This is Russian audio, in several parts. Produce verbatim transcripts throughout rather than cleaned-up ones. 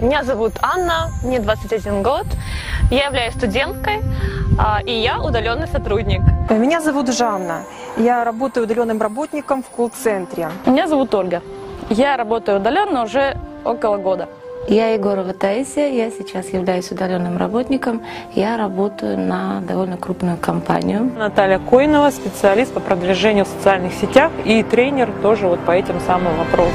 Меня зовут Анна, мне двадцать один год, я являюсь студенткой, и я удаленный сотрудник. Меня зовут Жанна, я работаю удаленным работником в колл-центре. Меня зовут Ольга, я работаю удаленно уже около года. Я Егорова Таисия, я сейчас являюсь удаленным работником, я работаю на довольно крупную компанию. Наталья Койнова, специалист по продвижению в социальных сетях и тренер тоже вот по этим самым вопросам.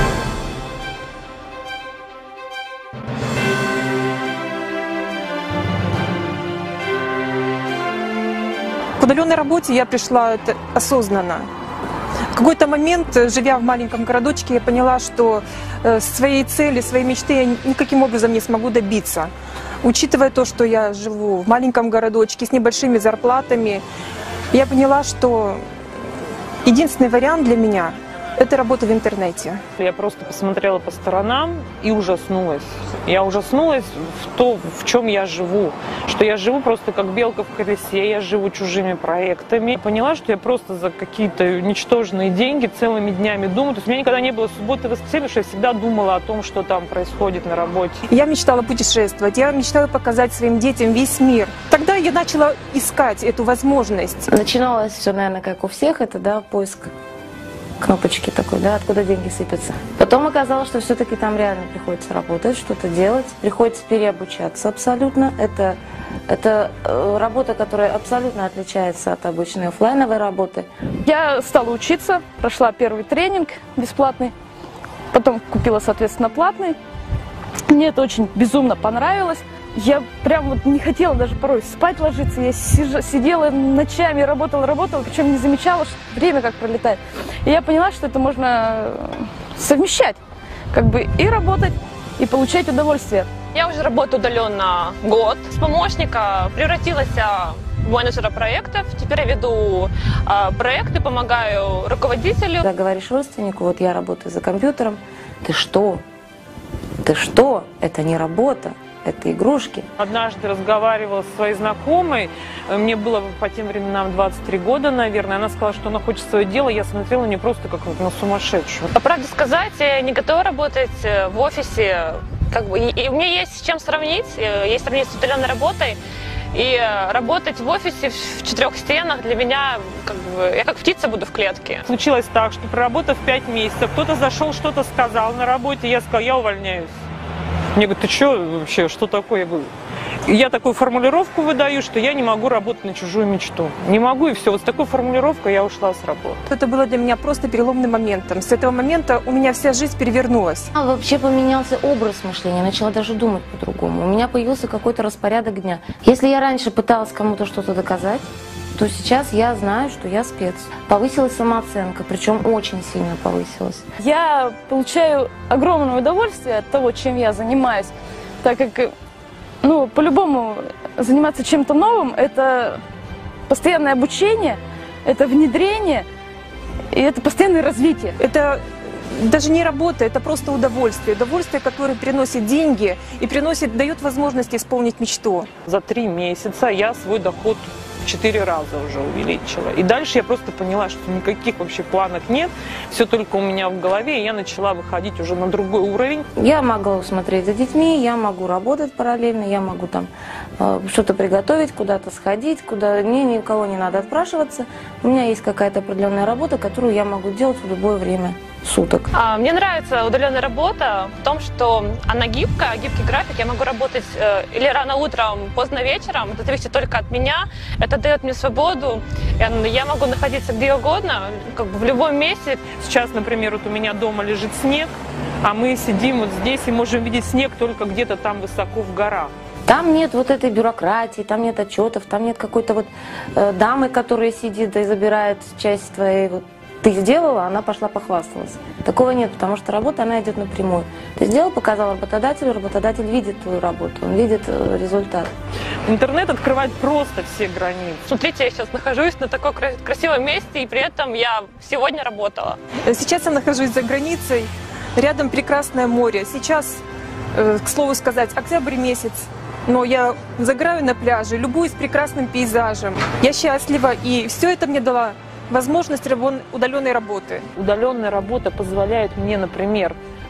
К удаленной работе я пришла это осознанно. В какой-то момент, живя в маленьком городочке, я поняла, что своей цели, своей мечты я никаким образом не смогу добиться. Учитывая то, что я живу в маленьком городочке с небольшими зарплатами, я поняла, что единственный вариант для меня – это работа в интернете. Я просто посмотрела по сторонам и ужаснулась. Я ужаснулась в то, в чем я живу. Что я живу просто как белка в колесе, я живу чужими проектами. Поняла, что я просто за какие-то ничтожные деньги целыми днями думаю. То есть у меня никогда не было субботы и воскресенья, что я всегда думала о том, что там происходит на работе. Я мечтала путешествовать, я мечтала показать своим детям весь мир. Тогда я начала искать эту возможность. Начиналось все, наверное, как у всех, это да, поиск кнопочки такой, да, откуда деньги сыпятся. Потом оказалось, что все-таки там реально приходится работать, что-то делать, приходится переобучаться абсолютно. Это, это работа, которая абсолютно отличается от обычной офлайновой работы. Я стала учиться, прошла первый тренинг бесплатный, потом купила, соответственно, платный. Мне это очень безумно понравилось. Я прям вот не хотела даже порой спать ложиться. Я сидела ночами, работала, работала, причем не замечала, что время как пролетает. И я поняла, что это можно совмещать, как бы и работать, и получать удовольствие. Я уже работаю удаленно год. С помощника превратилась в менеджера проектов. Теперь я веду проекты, помогаю руководителю. Когда говоришь родственнику, вот я работаю за компьютером, ты что? Ты что? Это не работа. Это игрушки. Однажды разговаривала со своей знакомой, мне было по тем временам двадцать три года, наверное, она сказала, что она хочет свое дело, я смотрела не просто как на сумасшедшую. По правде сказать, я не готова работать в офисе, как бы, и у меня есть с чем сравнить, есть сравнить с удаленной работой, и работать в офисе в четырех стенах для меня, как бы, я как птица буду в клетке. Случилось так, что проработав пять месяцев, кто-то зашел, что-то сказал на работе, я сказала, я увольняюсь. Мне говорят, ты что вообще, что такое? Я говорю, я такую формулировку выдаю, что я не могу работать на чужую мечту. Не могу, и все. Вот с такой формулировкой я ушла с работы. Это было для меня просто переломным моментом. С этого момента у меня вся жизнь перевернулась. А вообще поменялся образ мышления, начала даже думать по-другому. У меня появился какой-то распорядок дня. Если я раньше пыталась кому-то что-то доказать, то сейчас я знаю, что я спец. Повысилась самооценка, причем очень сильно повысилась. Я получаю огромное удовольствие от того, чем я занимаюсь, так как, ну, по-любому заниматься чем-то новым – это постоянное обучение, это внедрение и это постоянное развитие. Это даже не работа, это просто удовольствие. Удовольствие, которое приносит деньги и приносит, дает возможность исполнить мечту. За три месяца я свой доход в четыре раза уже увеличила. И дальше я просто поняла, что никаких вообще планок нет, все только у меня в голове, и я начала выходить уже на другой уровень. Я могу смотреть за детьми, я могу работать параллельно, я могу там э, что-то приготовить, куда-то сходить, куда мне никого не надо отпрашиваться. У меня есть какая-то определенная работа, которую я могу делать в любое время суток. А, мне нравится удаленная работа в том, что она гибкая, гибкий график. Я могу работать э, или рано утром, поздно вечером. Это зависит только от меня. Это дает мне свободу. Я, я могу находиться где угодно, как бы в любом месте. Сейчас, например, вот у меня дома лежит снег, а мы сидим вот здесь и можем видеть снег только где-то там высоко в горах. Там нет вот этой бюрократии, там нет отчетов, там нет какой-то вот э, дамы, которая сидит и забирает часть твоей вот. Ты сделала, она пошла похвасталась. Такого нет, потому что работа, она идет напрямую. Ты сделал, показал работодателю, работодатель видит твою работу, он видит э, результат. Интернет открывает просто все границы. Смотрите, я сейчас нахожусь на таком красивом месте, и при этом я сегодня работала. Сейчас я нахожусь за границей, рядом прекрасное море. Сейчас, э, к слову сказать, октябрь месяц, но я загораю на пляже, любуюсь прекрасным пейзажем. Я счастлива, и все это мне дало возможность удаленной работы. Удаленная работа позволяет мне, например,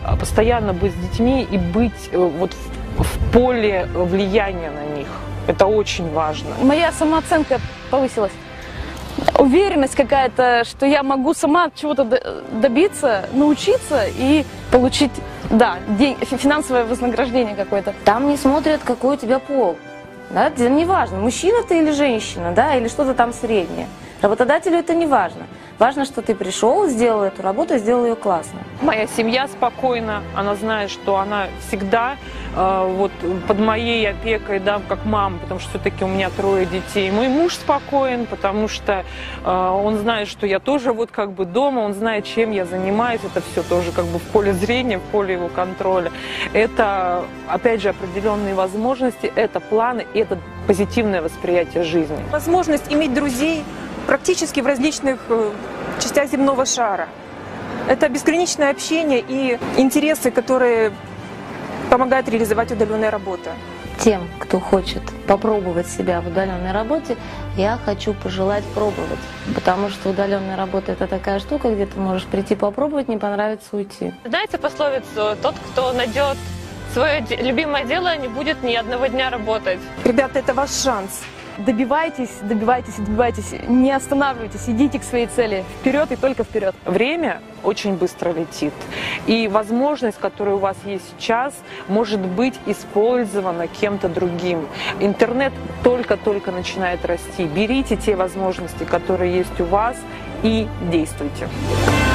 постоянно быть с детьми и быть вот в, в поле влияния на них. Это очень важно. Моя самооценка повысилась. Уверенность какая-то, что я могу сама чего-то добиться, научиться и получить, да, день, финансовое вознаграждение какое-то. Там не смотрят, какой у тебя пол. Да? Не важно, мужчина ты или женщина, да, или что-то там среднее. Работодателю это не важно. Важно, что ты пришел, сделал эту работу, сделал ее классно. Моя семья спокойна, она знает, что она всегда э, вот, под моей опекой, да, как мама, потому что все-таки у меня трое детей. Мой муж спокоен, потому что э, он знает, что я тоже вот как бы дома, он знает, чем я занимаюсь, это все тоже как бы в поле зрения, в поле его контроля. Это, опять же, определенные возможности, это планы, это позитивное восприятие жизни. Возможность иметь друзей практически в различных э, частях земного шара. Это бесконечное общение и интересы, которые помогают реализовать удаленная работа. Тем, кто хочет попробовать себя в удаленной работе, я хочу пожелать пробовать. Потому что удаленная работа – это такая штука, где ты можешь прийти попробовать, не понравится, уйти. Знаете пословицу: тот, кто найдет свое любимое дело, не будет ни одного дня работать. Ребята, это ваш шанс. Добивайтесь, добивайтесь, добивайтесь, не останавливайтесь, идите к своей цели, вперед и только вперед. Время очень быстро летит, и возможность, которая у вас есть сейчас, может быть использована кем-то другим. Интернет только-только начинает расти. Берите те возможности, которые есть у вас, и действуйте.